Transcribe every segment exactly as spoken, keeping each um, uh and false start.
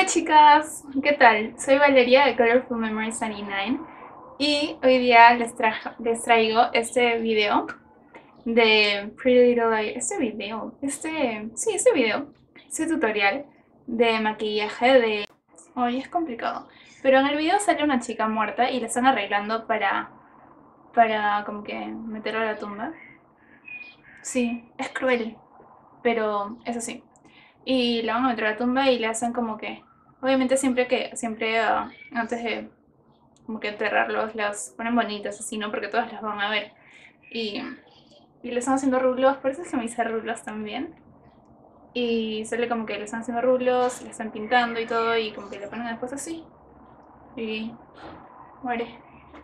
Hola chicas, ¿qué tal? Soy Valeria de Colorful Memories noventa y nueve y hoy día les, trajo- les traigo este video de Pretty Little Liars. Este video, este, sí, este video, este tutorial de maquillaje de... Hoy es complicado, pero en el video sale una chica muerta y la están arreglando para, para como que meterla a la tumba. Sí, es cruel, pero es así. Y la van a meter a la tumba y le hacen como que, obviamente siempre que, siempre ah, antes de como que enterrarlos, las ponen bonitas así, ¿no? Porque todas las van a ver. Y, y le están haciendo rulos, por eso se me hizo rulos también. Y sale como que le están haciendo rulos, le están pintando y todo, y como que le ponen después así. Y muere.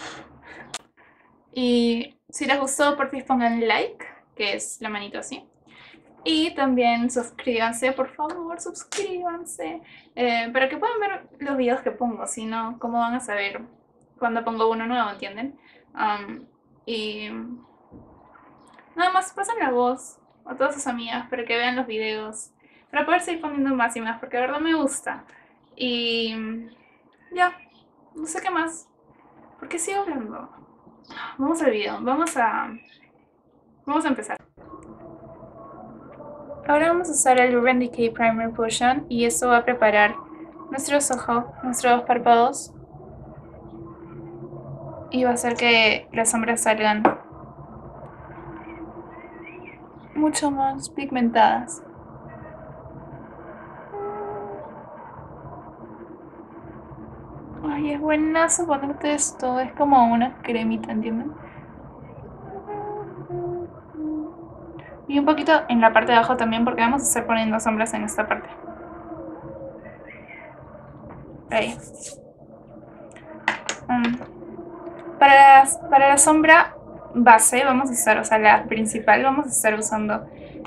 Y si les gustó, por favor pongan like, que es la manito así. Y también suscríbanse, por favor, suscríbanse. Eh, para que puedan ver los videos que pongo, si no, ¿cómo van a saber cuando pongo uno nuevo, entienden? Um, y nada más pasen la voz a todas sus amigas para que vean los videos. Para poder seguir poniendo más y más, porque de verdad me gusta. Y ya, no sé qué más. ¿Por qué sigo hablando? Vamos al video, vamos a, vamos a empezar. Ahora vamos a usar el Urban Decay Primer Potion y eso va a preparar nuestros ojos, nuestros párpados y va a hacer que las sombras salgan mucho más pigmentadas. Ay, es buenazo ponerte esto, es como una cremita, ¿entienden? Y un poquito en la parte de abajo también porque vamos a estar poniendo sombras en esta parte. Ahí. Um, para, las, para la sombra base vamos a usar, o sea, la principal, vamos a estar usando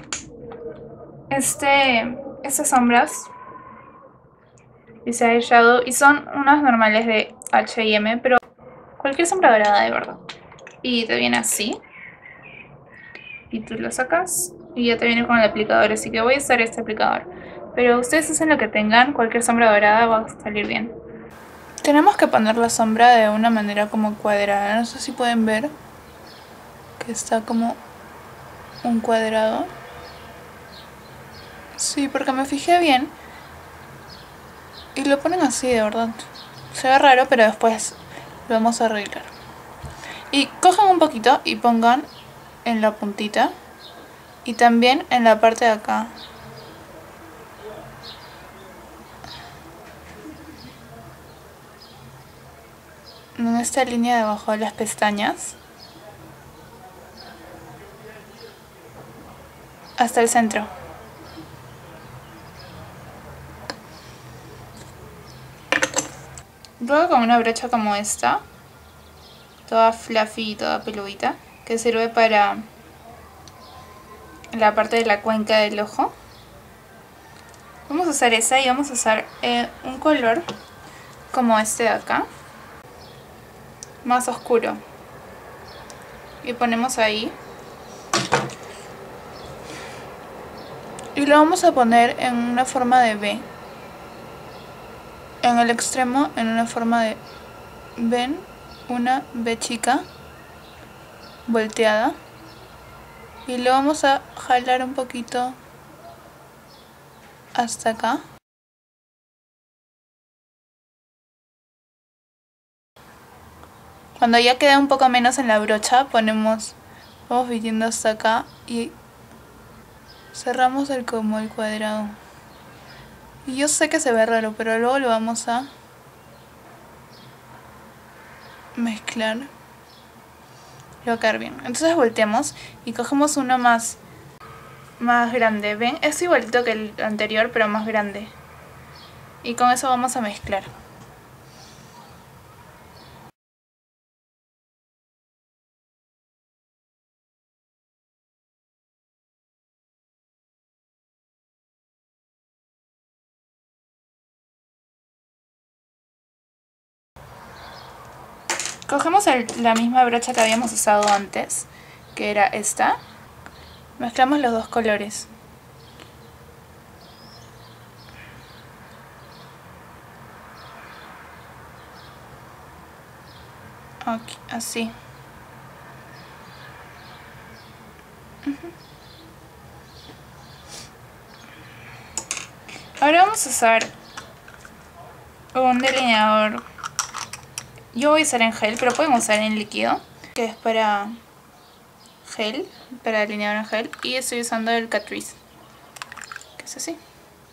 este, estas sombras. Dice eyeshadow y son unas normales de H y M, pero cualquier sombra dorada de verdad. Y te viene así. Y tú lo sacas y ya te viene con el aplicador, así que voy a usar este aplicador. Pero ustedes hacen lo que tengan, cualquier sombra dorada va a salir bien. Tenemos que poner la sombra de una manera como cuadrada, no sé si pueden ver que está como un cuadrado. Sí, porque me fijé bien y lo ponen así de verdad. Se ve raro, pero después lo vamos a arreglar. Y cojan un poquito y pongan en la puntita y también en la parte de acá. En esta línea de abajo de las pestañas hasta el centro. Luego con una brocha como esta, toda fluffy y toda peludita, que sirve para la parte de la cuenca del ojo. Vamos a usar esa y vamos a usar eh, un color como este de acá, más oscuro. Y ponemos ahí. Y lo vamos a poner en una forma de V. En el extremo, en una forma de... ¿Ven? Una V chica volteada. Y lo vamos a jalar un poquito hasta acá. Cuando ya queda un poco menos en la brocha, ponemos, vamos vistiendo hasta acá y cerramos el como el cuadrado. Y yo sé que se ve raro, pero luego lo vamos a mezclar. Y va a quedar bien. Entonces volteamos y cogemos uno más, más grande. ¿Ven? Es igualito que el anterior, pero más grande. Y con eso vamos a mezclar. Cogemos el, la misma brocha que habíamos usado antes, que era esta. Mezclamos los dos colores. Aquí, así. Uh-huh. Ahora vamos a usar un delineador. Yo voy a usar en gel, pero pueden usar en líquido, que es para gel, para delineador en gel. Y estoy usando el Catrice, que es así.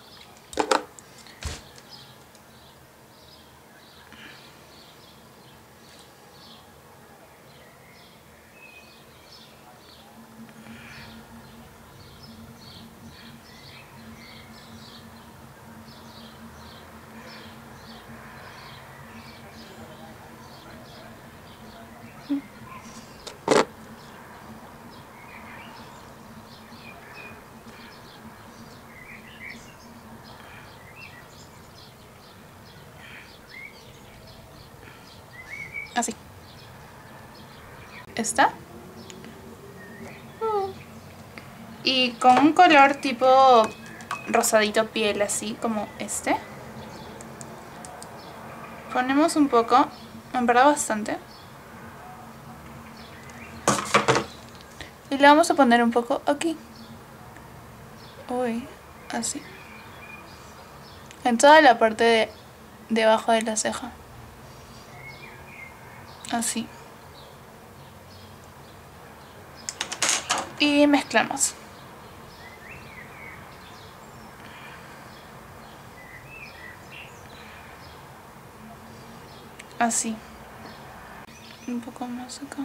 Así. ¿Está? Y con un color tipo rosadito piel, así como este. Ponemos un poco, en verdad bastante. Y le vamos a poner un poco aquí. Uy, así. En toda la parte de debajo de la ceja. Así. Y mezclamos. Así. Un poco más acá.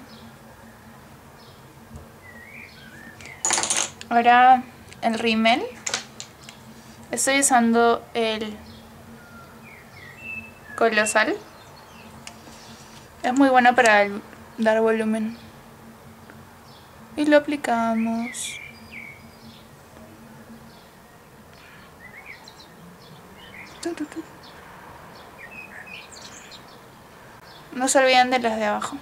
Ahora el rímel. Estoy usando el Colosal. Es muy bueno para dar volumen. Y lo aplicamos. No se olviden de las de abajo.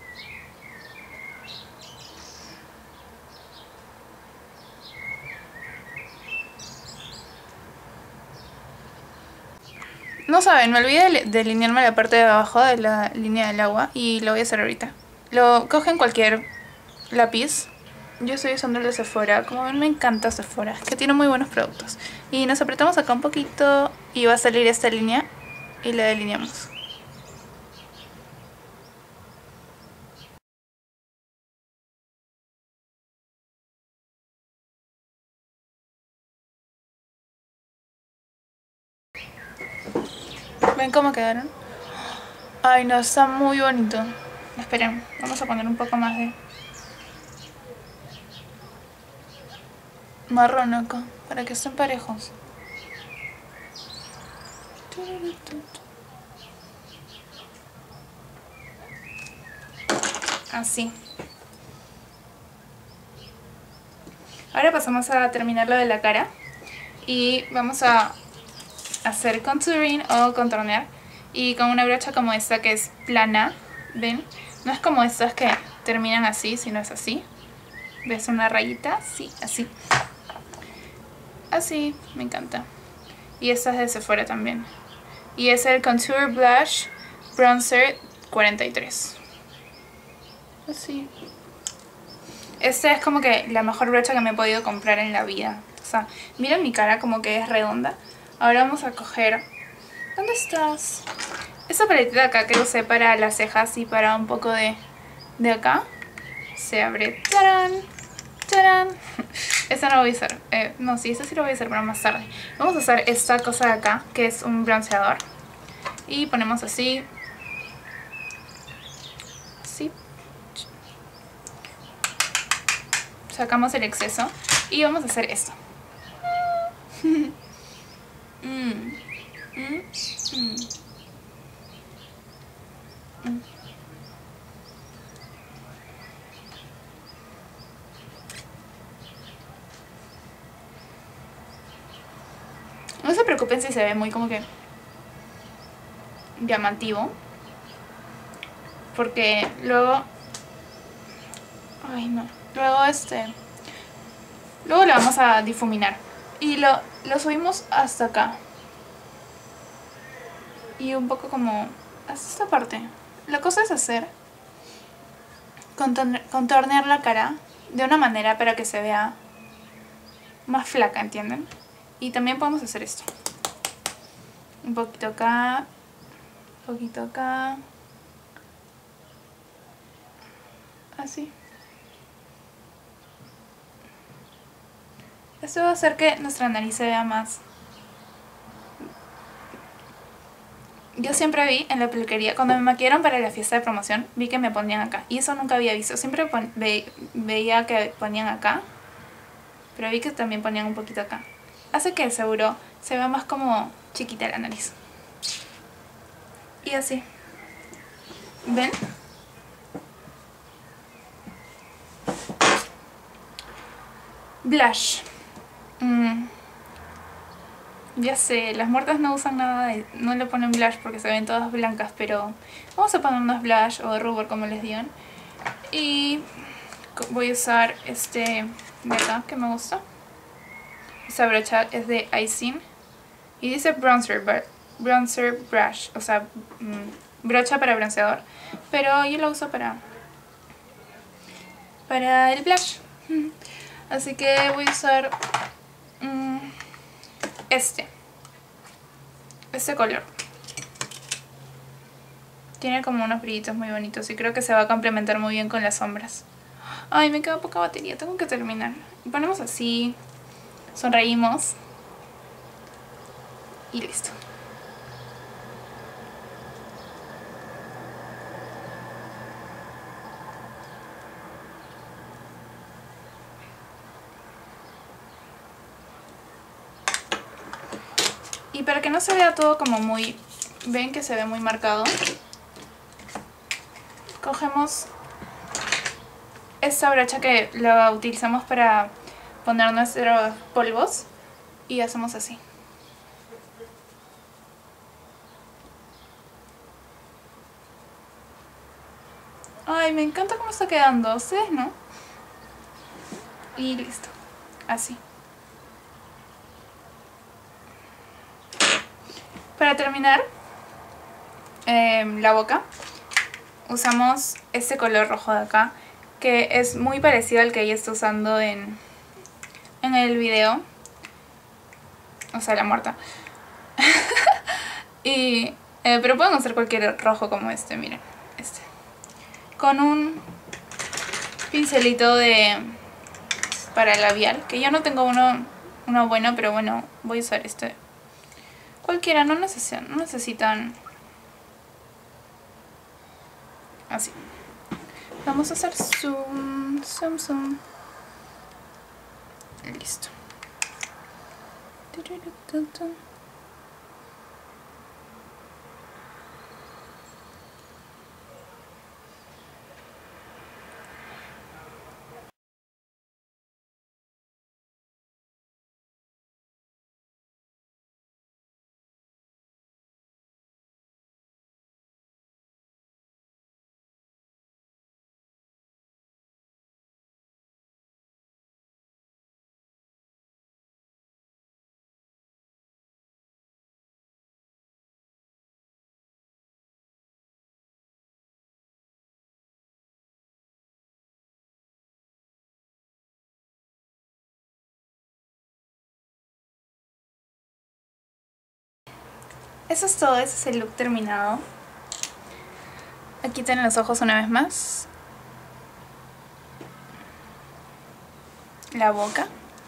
No saben, me olvidé de delinearme la parte de abajo de la línea del agua y lo voy a hacer ahorita. Lo cogen cualquier lápiz. Yo estoy usando el de Sephora. Como ven, me encanta Sephora, es que tiene muy buenos productos. Y nos apretamos acá un poquito y va a salir esta línea y la delineamos. ¿Ven cómo quedaron? Ay, no, está muy bonito. Esperen, vamos a poner un poco más de marrón acá, para que estén parejos. Así. Ahora pasamos a terminar lo de la cara. Y vamos a hacer contouring o contornear. Y con una brocha como esta que es plana, ¿ven? No es como estas que terminan así, sino es así. ¿Ves una rayita? Sí, así. Así, me encanta. Y esta es de Sephora también. Y es el Contour Blush Bronzer cuarenta y tres. Así. Esta es como que la mejor brocha que me he podido comprar en la vida. O sea, miren mi cara como que es redonda. Ahora vamos a coger... ¿Dónde estás? Esa paletita de acá que usé para las cejas y para un poco de, de acá. Se abre. ¡Tarán! ¡Tarán! Esta no lo voy a usar. Eh, no, sí, esta sí lo voy a usar, pero más tarde. Vamos a usar esta cosa de acá, que es un bronceador. Y ponemos así. Así. Sacamos el exceso. Y vamos a hacer esto. mm. Mm. Mm. Mm. No se preocupen si se ve muy como que llamativo, porque luego, ay no, luego este, luego lo vamos a difuminar y lo, lo subimos hasta acá y un poco como hasta esta parte. La cosa es hacer contornear la cara de una manera para que se vea más flaca, ¿entienden? Y también podemos hacer esto. Un poquito acá, un poquito acá. Así. Esto va a hacer que nuestra nariz se vea más. Yo siempre vi en la peluquería, cuando me maquillaron para la fiesta de promoción, vi que me ponían acá. Y eso nunca había visto. Siempre ve veía que ponían acá, pero vi que también ponían un poquito acá. Hace que seguro se vea más como chiquita la nariz. Y así. ¿Ven? Blush. Mm. Ya sé, las muertas no usan nada, de, no le ponen blush porque se ven todas blancas, pero vamos a ponernos blush o rubor como les digan. Y voy a usar este de acá que me gusta. Esta brocha es de Icing y dice bronzer, bronzer brush, o sea, mmm, brocha para bronceador, pero yo lo uso para, para el blush. Así que voy a usar mmm, este, este color. Tiene como unos brillitos muy bonitos y creo que se va a complementar muy bien con las sombras. Ay, me queda poca batería, tengo que terminar. Y ponemos así, sonreímos y listo. Y para que no se vea todo como muy... ¿Ven que se ve muy marcado? Cogemos esta brocha que la utilizamos para poner nuestros polvos y hacemos así. Ay, me encanta cómo está quedando, ¿ustedes no? Y listo, así. Para terminar eh, la boca, usamos este color rojo de acá, que es muy parecido al que ella está usando en, en el video. O sea, la muerta. y, eh, pero pueden usar cualquier rojo como este, miren. Este. Con un pincelito de para labial, que yo no tengo uno, uno bueno, pero bueno, voy a usar este. Cualquiera, no necesitan, no necesitan así. Vamos a hacer zoom, zoom, zoom. Listo. Eso es todo, ese es el look terminado. Aquí tienen los ojos una vez más. La boca.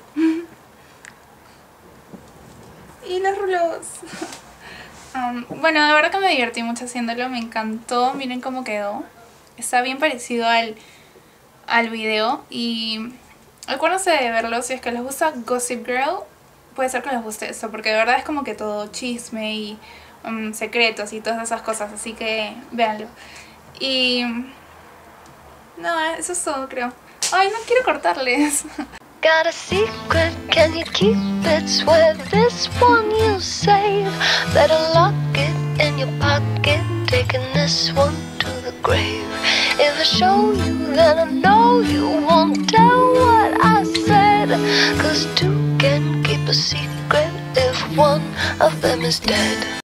Y los rulos. um, bueno, de verdad que me divertí mucho haciéndolo, me encantó. Miren cómo quedó. Está bien parecido al, al video. Y acuérdense de verlo si es que les gusta Gossip Girl. Puede ser que les guste esto, porque de verdad es como que todo chisme y um, secretos y todas esas cosas, así que véanlo. Y nada, eso es todo, creo. Ay, no quiero cortarles. Got a secret, can you keep it? Swear this one you save. Better lock it in your pocket, taking this one to the grave. If I show you, then I know you won't tell what I said. Cause two can keep a secret if one of them is dead.